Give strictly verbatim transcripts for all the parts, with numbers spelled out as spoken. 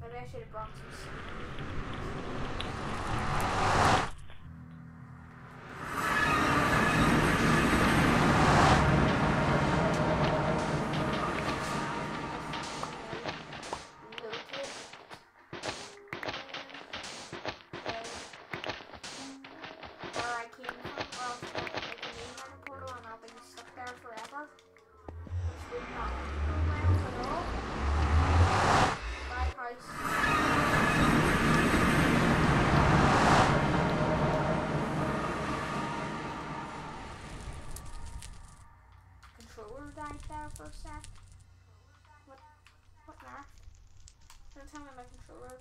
Maybe I should have brought some sand. Died there for a sec. What? What now? Don't tell me my controller.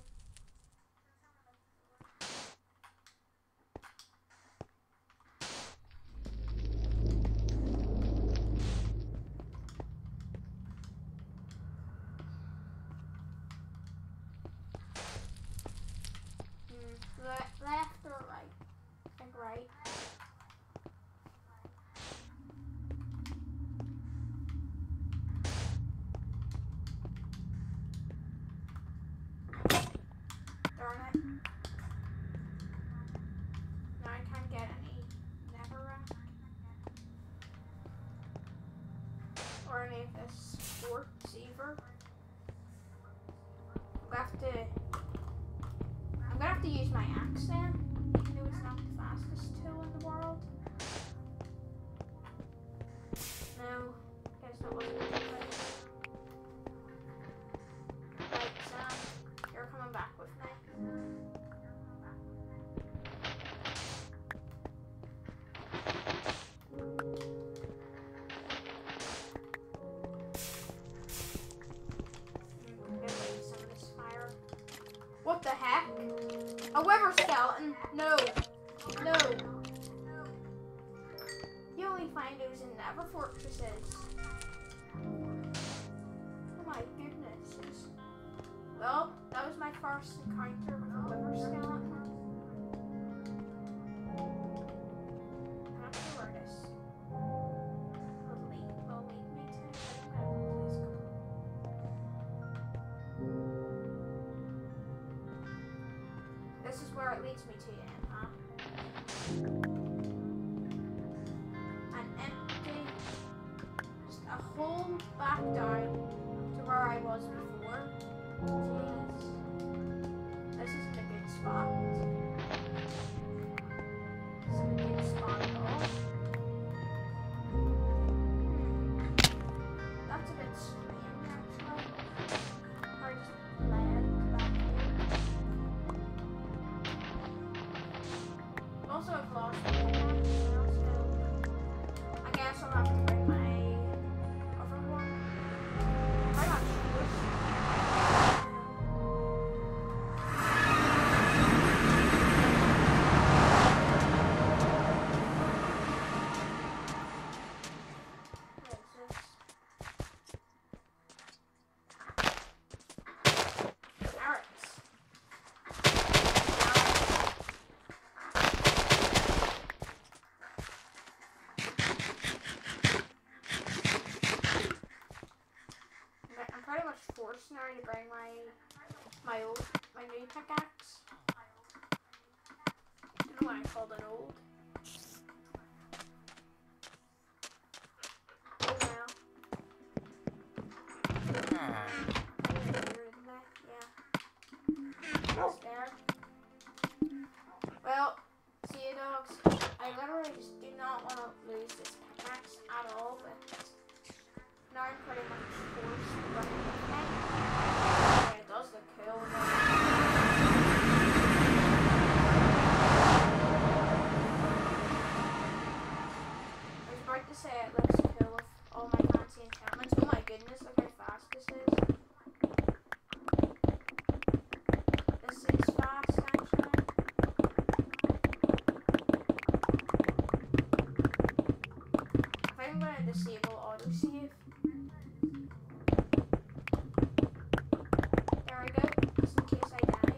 Hmm. Le left or right? I think right. Darn it. Now I can't get any netherrack. Or any of this quartz either. I'm gonna have to I'm gonna have to use my axe then, even though it's not the fastest tool in the world. No, guess that wasn't too late. Right, Sam, you're coming back with me. What the heck? A wither skeleton? No. No. You only find those in nether fortresses. Oh my goodness. Well, that was my first encounter with a wither skeleton. I'm not sure where this will lead, will lead me to. I don't know. Please come. This is where it leads me to, then, huh? An empty, just a hole back down to where I was before. Jeez. This isn't a good spot. This isn't a good spot at all. Hmm. That's a bit strange, actually. I just land back here. Also, I've lost my pickaxe now, so I guess I'll have to bring my other one. I'm not sure. What is this? Carrots. I'm pretty much forced now to bring my my old my new pickaxe. I don't know why I called it old. Oh well. Yeah. That's there. Well, see you dogs. I literally just do not want to lose this pickaxe at all, but now I'm pretty much forced to bring it with me. Yeah, it does look cool. I was about to say it looks cool with all my fancy enchantments. Oh my goodness, look how fast this is. This is fast, actually. I think I'm going to disable autosave. There we go, just in case I die.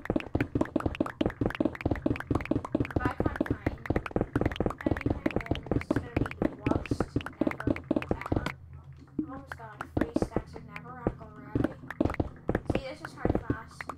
If I can't find anything, then this is going to be the worst ever, ever. I've almost got like three stacks of netherrack already. See, this is how fast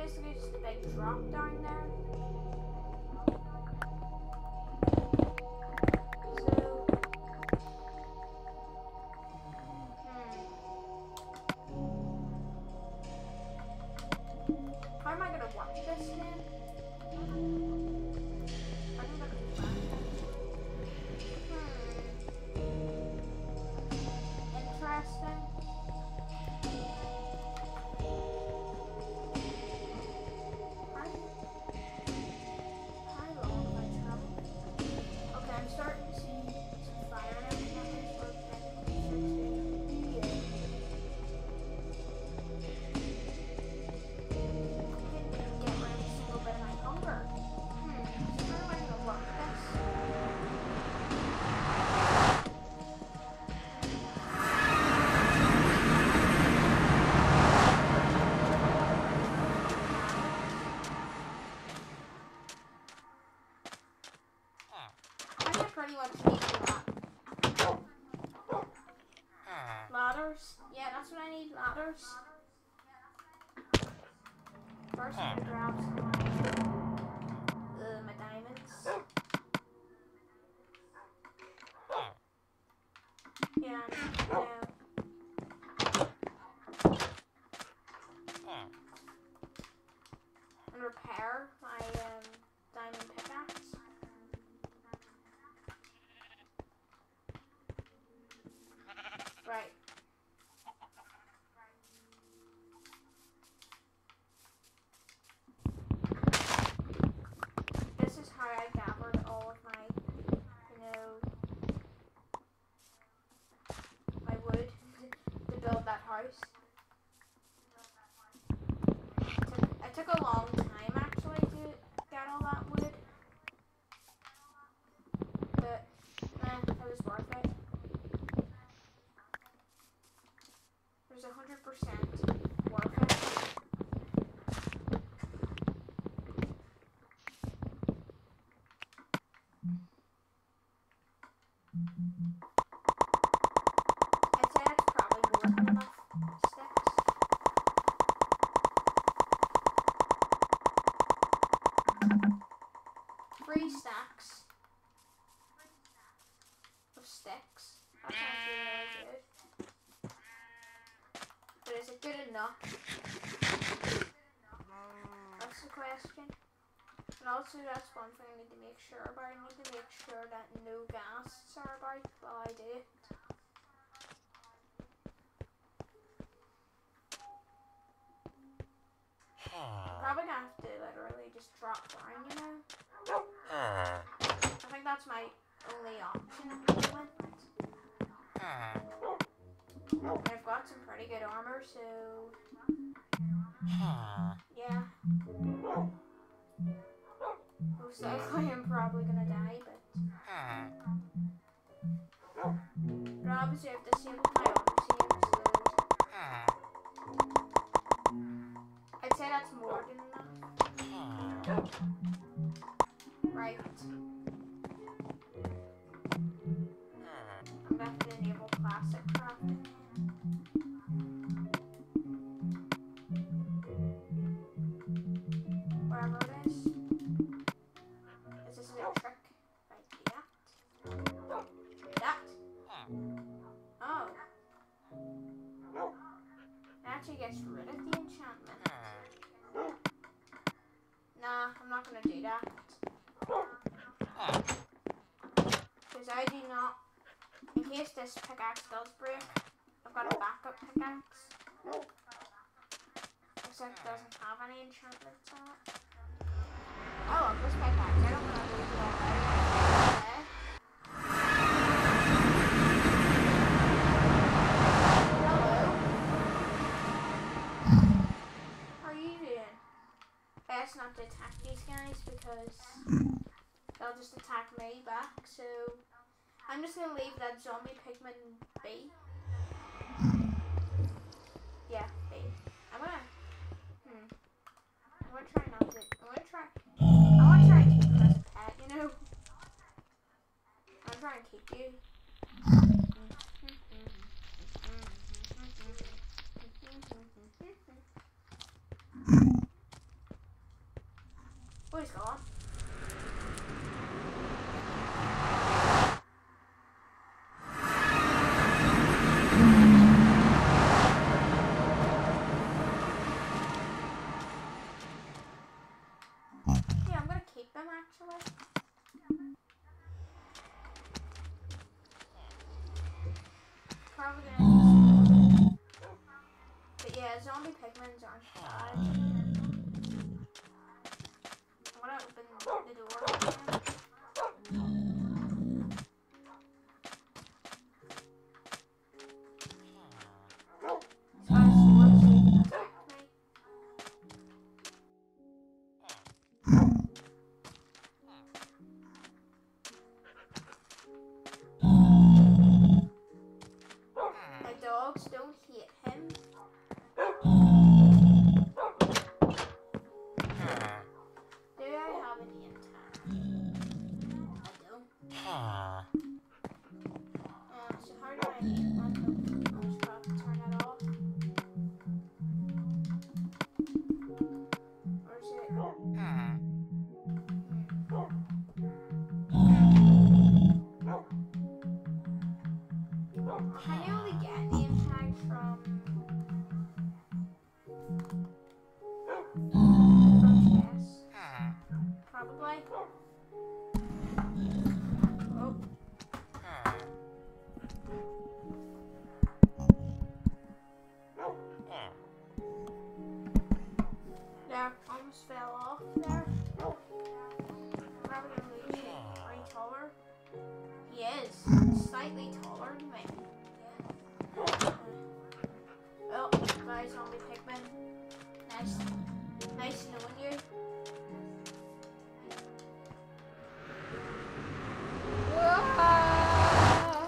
basically just a big drop down there. So, hmm. How am I gonna watch this then? I think I can do that. Hmm. Interesting. How, how long have I traveled? Okay, I'm starting to see some fire and everything. So I'm getting closer to the end. Didn't even get rid of a single bit of my hunger. Hmm. So how am I gonna work this? I think pretty much need that. Ladders? Yeah, that's what I need, ladders. First I'm gonna grab some of my, uh, my diamonds. Yeah, and, uh, and repair my um, diamond pickaxe. Right. This is how I gathered all of my, you know, my wood to build that house. It took, it took a long time actually to get all that wood, but eh, it was worth it. It was a hundred percent worth it. I'd say that's probably more than enough sticks. Three stacks of sticks. That sounds really good. But is it good enough? That's the question. And also that's one thing I need to make sure about. I need to make sure that no ghasts are about while I do it. I'm probably gonna have to literally just drop down, you know? I think that's my only option at the moment. And I've got some pretty good armor, so yeah. Most likely I'm probably gonna die, but but obviously I've disabled my auto save, so I'd say that's more than enough. Right. I'm gonna have to enable classic crafting. Wherever it is. Is this a trick? Like that? That? Oh. It actually gets rid of the enchantment. Nah, I'm not gonna do that. Because I do not, in case this pickaxe does break, I've got a backup pickaxe. Except it doesn't have any enchantments on it. I love this pickaxe, I don't want to lose it already. Okay. Hello. How are you doing? Best not to attack these guys because they'll just attack me back, so I'm just gonna leave that zombie pigman be. Yeah, be. I'm gonna hmm. I'm gonna try not to I'm gonna try I wanna try and keep him as a pet, you know? I'm trying to keep you. Oh, he's gone. Yeah, I'm gonna keep them actually. Probably gonna. But yeah, zombie pigments aren't bad. I'm gonna open the door again. So I sword so you can attack me. My dogs don't hate him. Do I have any attack? I don't. Uh, so how do I hate one? Oh, I just have to turn that off. Or is it? Can you only get name tags from from chests? Probably. Oh. There, almost fell off there. Probably gonna lose it. Are you taller? He is. Slightly taller than me. Oh, bye zombie pigman. Nice. Nice knowing you. Whoa!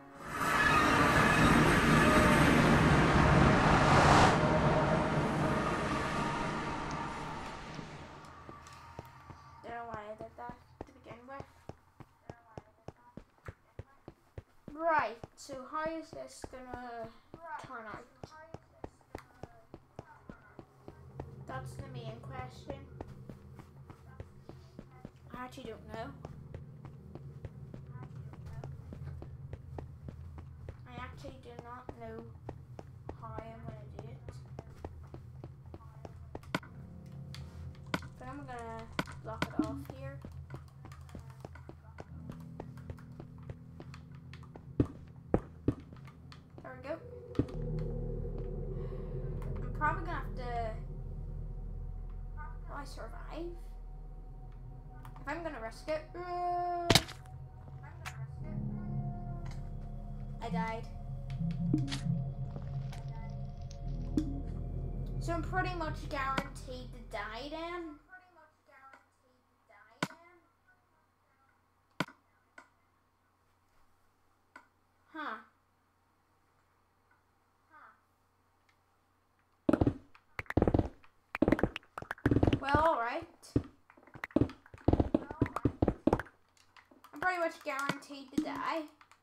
Don't know why I did that to begin with. Right, so how is this gonna turn out? That's the main question. I actually don't know. I actually do not know how I'm gonna do it. But I'm gonna block it off here. There we go. I'm probably gonna have to. Will I survive? If I'm gonna risk it. Uh, I died. So I'm pretty much guaranteed to die then. Huh. Well, alright. I'm pretty much guaranteed to die.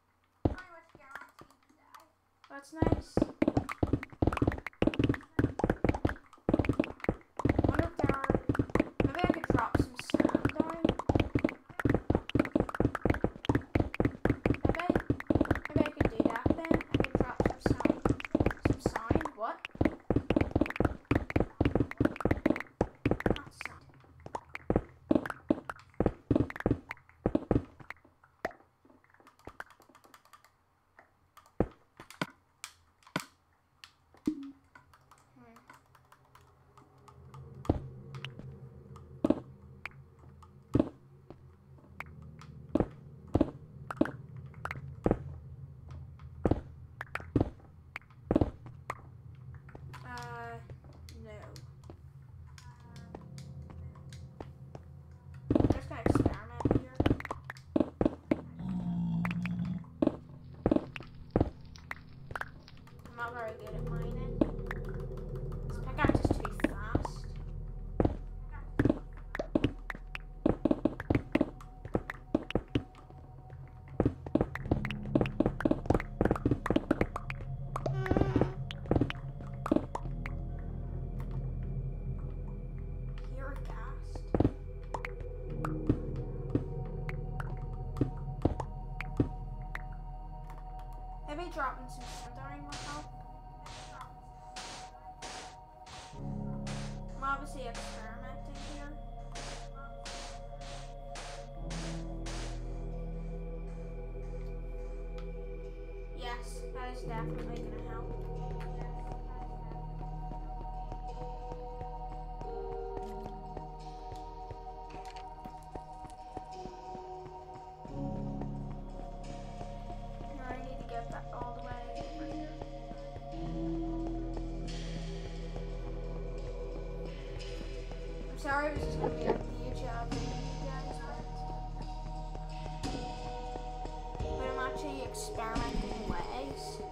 That's nice. I wonder if there are... Maybe I could drop some sand down. Maybe? Maybe I could do that then. I could drop some sound. Some sound? What? Not sound. Uh, no. I'm just gonna experiment here. I'm not very good at mining. This pickaxe is too fast. Here, cast. honestly experimenting here. Yes, that is definitely gonna help. Now I need to get back all the way over here. I'm sorry this is gonna be like the huge update, you guys, but, but I'm actually experimenting ways.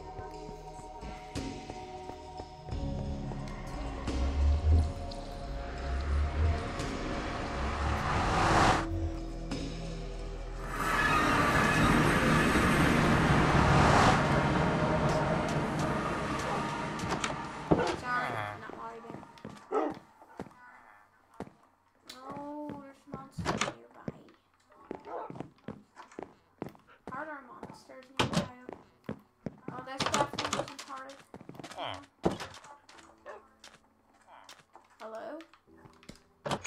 Hello? Sir?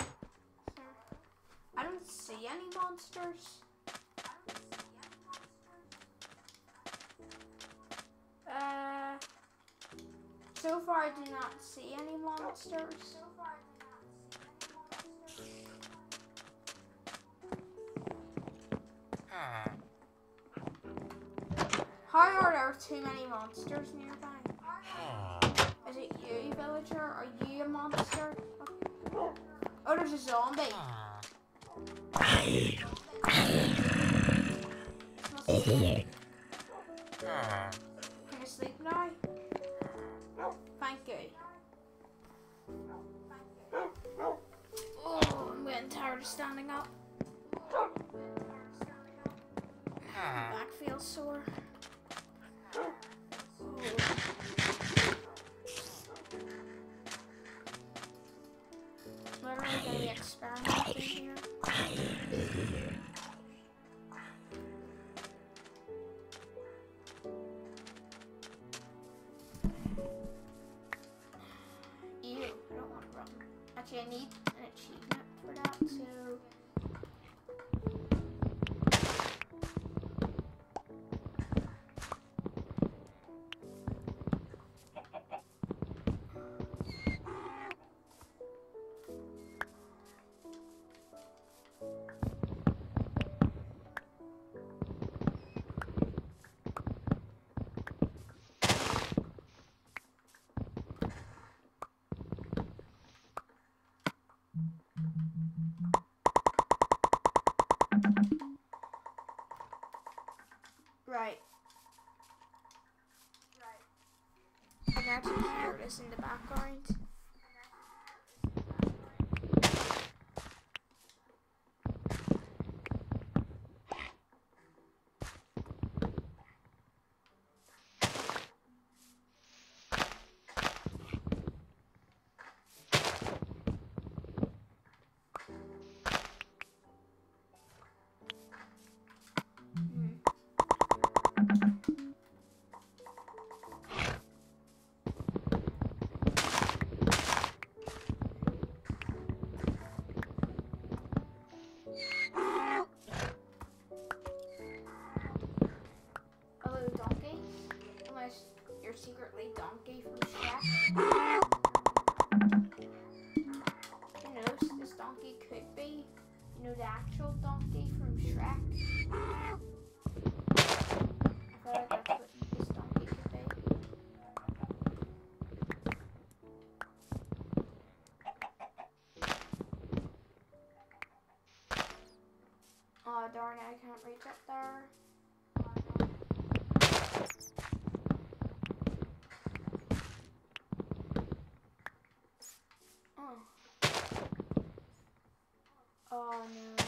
I don't see any monsters. Uh, so far I do not see any monsters. How are there too many monsters nearby? Is it you, villager? Are you a monster? Oh, there's a zombie. Can you sleep now? Thank you. Oh, I'm getting tired of standing up. My back feels sore. Literally gonna be experimenting here. Ew, I don't want to run. Actually, I need an achievement for that, so... Right. Right. I can actually hear this in the background. You're secretly Donkey from Shrek. Who knows? This donkey could be, you know, the actual donkey from Shrek. I feel like that's what this donkey could be. Oh darn it, I can't reach up there. Oh no.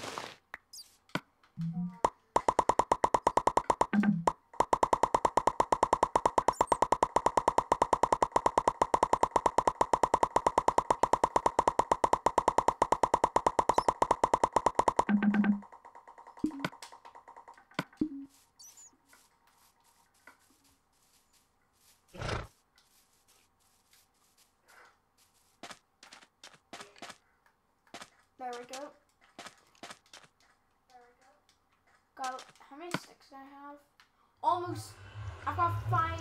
There we go. Got, how many sticks do I have? Almost, I've got five,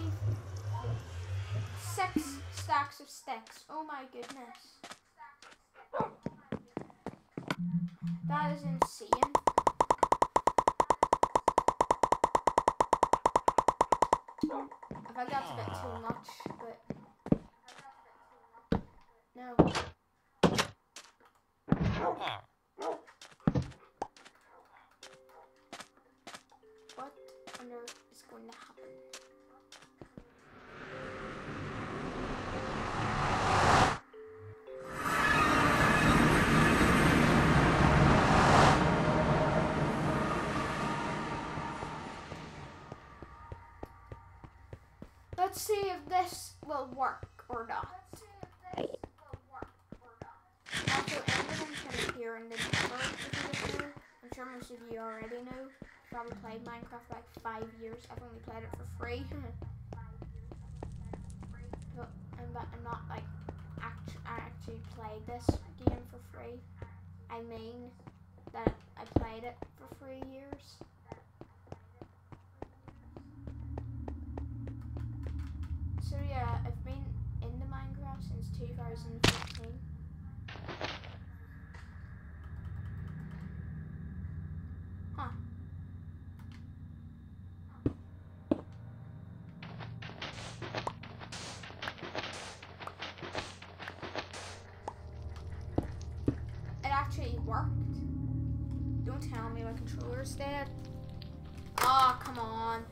six stacks of sticks. Oh my goodness. That is insane. I think that's a bit too much, but no. What on earth is going to happen? Let's see if this will work or not. Also, everything can appear in the Nether if you don't know. I'm sure most of you already know. Probably played Minecraft for like five years. I've only played it for free. But I'm, not- I'm not like act I actually played this game for free. I mean that I played it for three years. So yeah, I've been into Minecraft since two thousand fifteen. Huh. It actually worked. Don't tell me my controller's dead. Ah, oh, come on.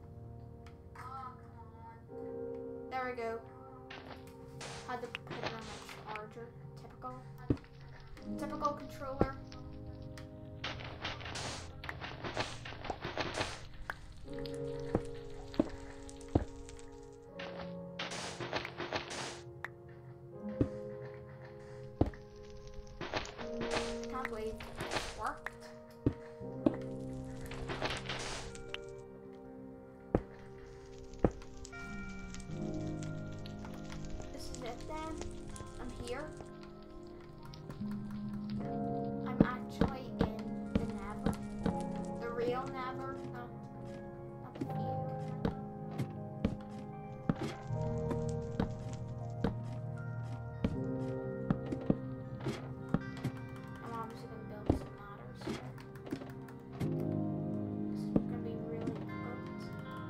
There we go. Had to put it on my charger. Typical. Typical controller. Can't believe it worked. Then I'm here. I'm actually in the Nether, the real Nether, not, not the fake. I'm obviously gonna build some ladders here. This is gonna be really difficult.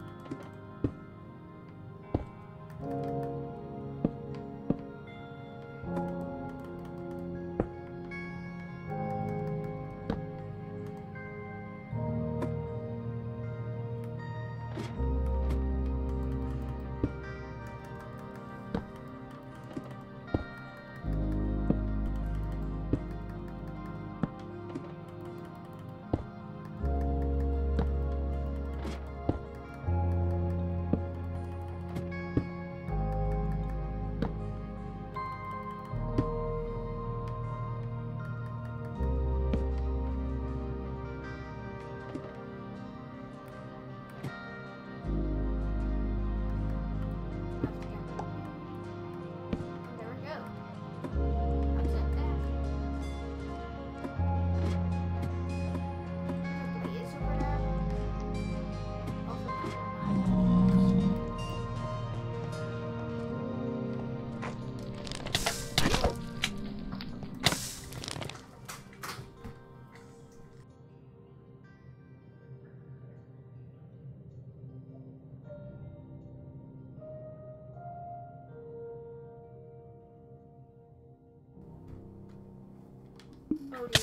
Oh dear.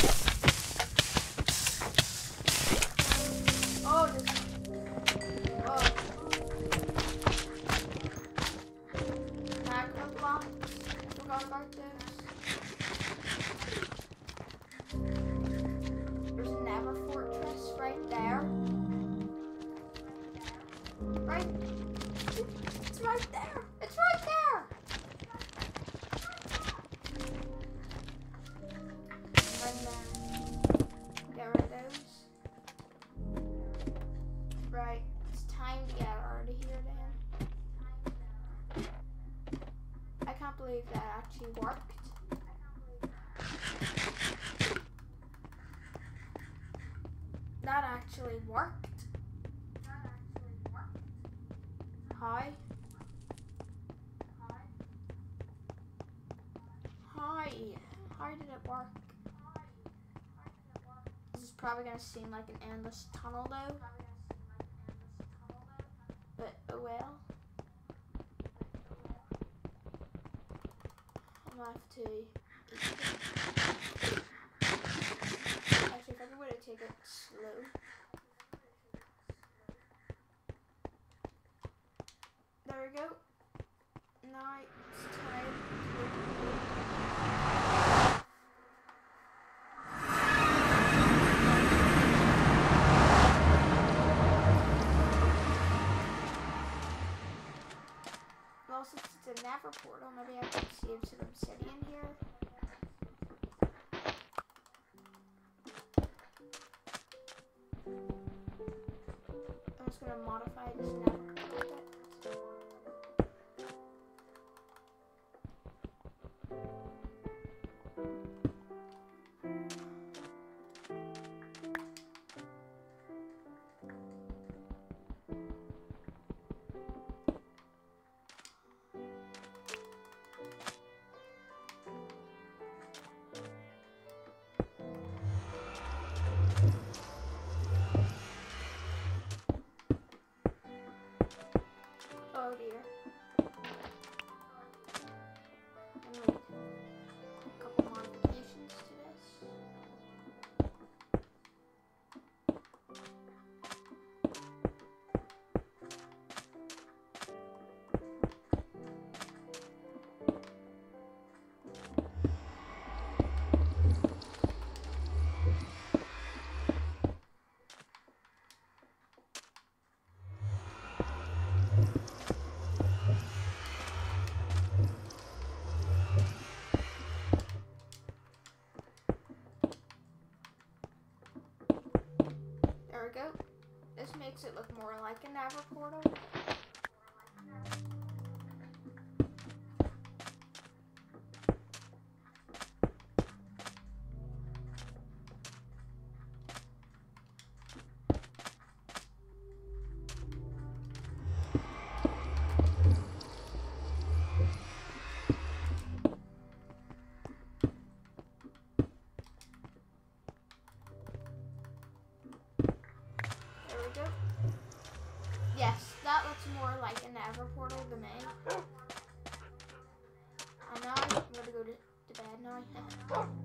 Oh, this. Oh. Magma blocks. Forgot about this. There's a Nether fortress right there. Right? It's right there. It's right there. Right there. actually worked. How? How? How did it work? This is probably gonna seem like an endless tunnel though. But oh well. I'm gonna have to actually if I were to take it slow. There we go. Now it's time to well, since it's a Nether portal, maybe I can save some obsidian here. I'm just gonna modify this Nether portal a bit. Oh dear. I need a couple modifications to this. There we go. This makes it look more like a Nether portal. Go. Yes, that looks more like a Nether portal to me. And now I'm gonna go to, to bed now.